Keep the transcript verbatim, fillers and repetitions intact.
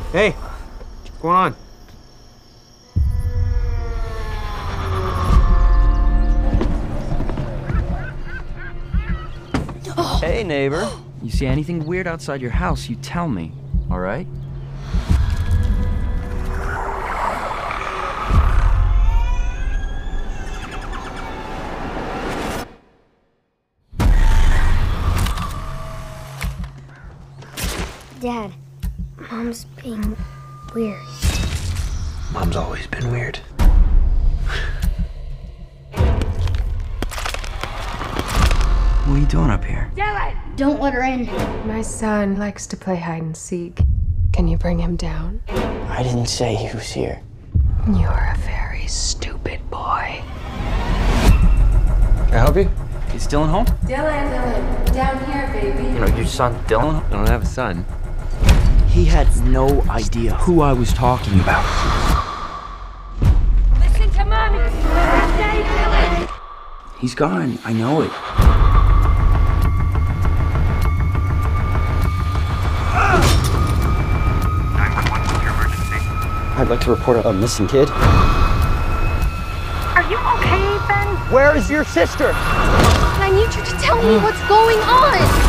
Hey, what's going on? Hey, neighbor. You see anything weird outside your house, you tell me, all right? Dad, Mom's being weird. Mom's always been weird. What are you doing up here? Don't let her in. My son likes to play hide and seek. Can you bring him down? I didn't say he was here. You're a very stupid boy. Can I help you? He's still at home? Dylan, Dylan, down here, baby. You know, your son, Dylan? I don't have a son. He had no idea who I was talking about. Listen to mommy. Stay, Dylan. He's gone. I know it. I'd like to report a, a missing kid. Are you okay, Ben? Where is your sister? I need you to tell me what's going on.